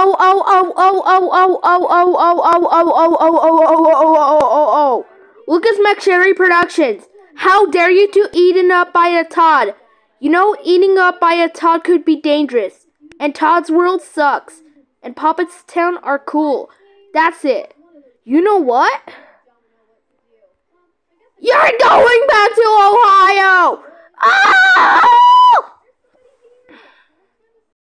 Lucas McSherry Productions. How dare you to eaten up by a Todd? You know, eating up by a Todd could be dangerous. And Todd's world sucks. And Puppets Town are cool. That's it. You know what? You're going back to Ohio! Ah!